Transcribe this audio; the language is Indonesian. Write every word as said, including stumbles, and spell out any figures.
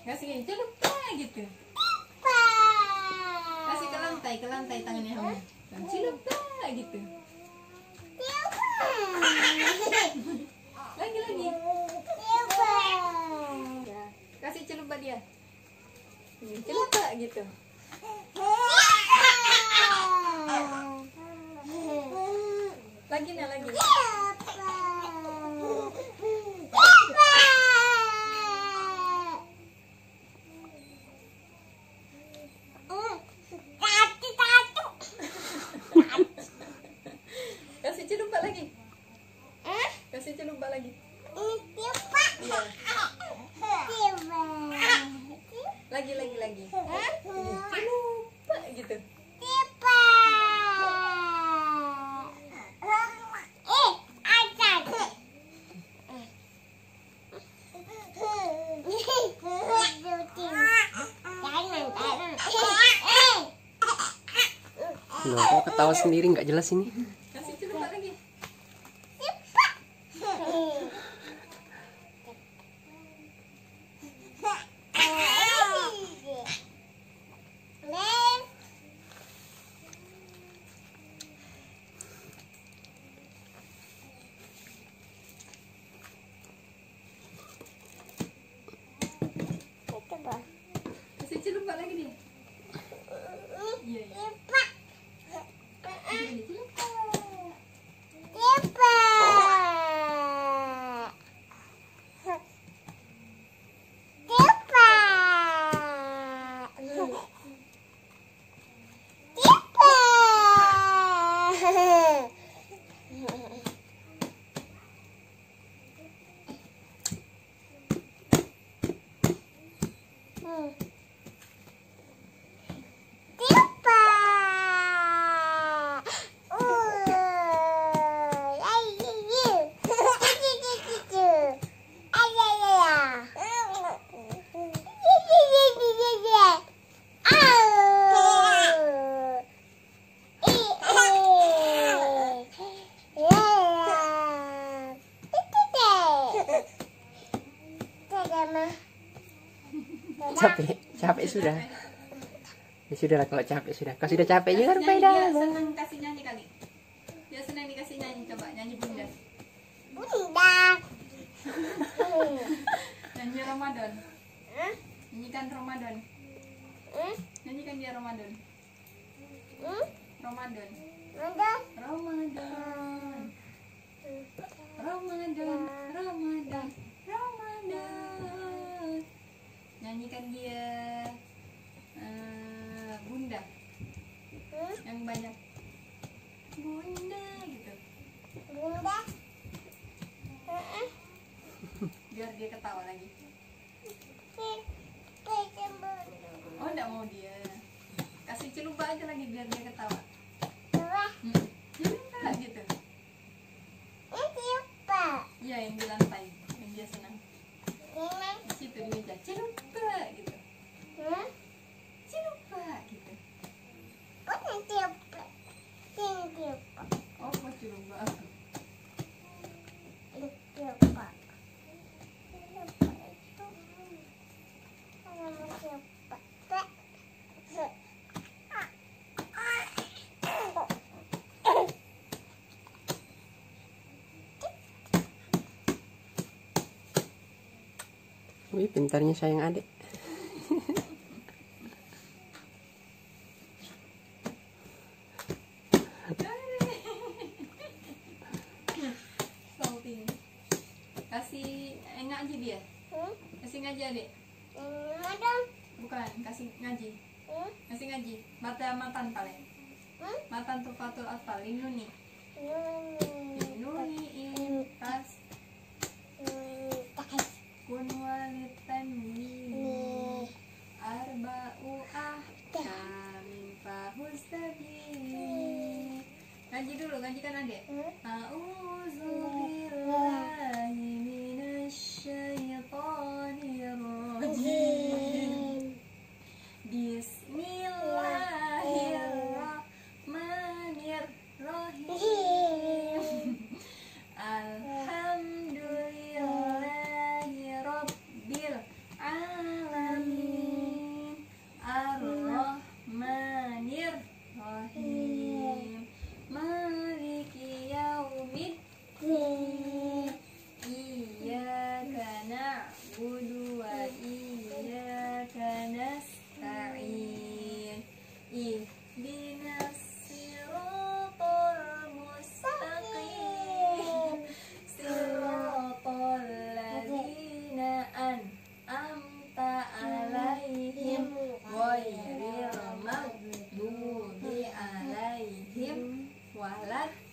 Kasih gini, celupa gitu. Kasih ke lantai, ke lantai tangannya kamu. Celupa gitu. Lagi lagi. Kasih celupa dia. Celupa gitu. Lagi nah lagi. Kasih celupa lagi. Kasih celupa lagi. Iya. Lagi lagi lagi. Celupa gitu. Loh, kok ketawa sendiri nggak jelas ini? Kasih celupa lagi. Kasih celupa lagi dia. Iya, iya. Ini celupa. Capek, capek sudah. Ya sudah lah kalau capek sudah. Kau sudah capek juga Nyanyi, Rufaida. dia senang kasih nyanyi kali. Dia senang dikasih nyanyi, coba nyanyi bunda. Nyanyi Ramadan. Nyanyikan Ramadan. Nyanyikan dia Ramadan. Ramadan. Ramadan. Ramadan. Ramadan. Ramadan. Nyanyikan dia uh, bunda. Yang banyak. Bunda gitu. Biar dia ketawa lagi. Oh, enggak mau dia. Kasih celupa aja lagi biar dia ketawa. Hmm. Celupa gitu. Iya, yang di lantai, yang dia senang. Di situ di meja. Celupa gitu. Celupa gitu. Oh, mau celupa. Wih, pintarnya sayang adik. Salting. Kasih eh, ngaji dia. Kasih ngaji adik. Bukan, kasih ngaji. Kasih ngaji. Mata matan paling. Matan tufatul atfal linuni. Linuni intas kun walitan mini arba'u ahkamin fahustabi. Ngaji dulu, ngajikan adik. A'udzu billahi minasyaitonir rajim. Bismillahirrahmanirrahim. Alhamdulillahi rabbil alamin. walat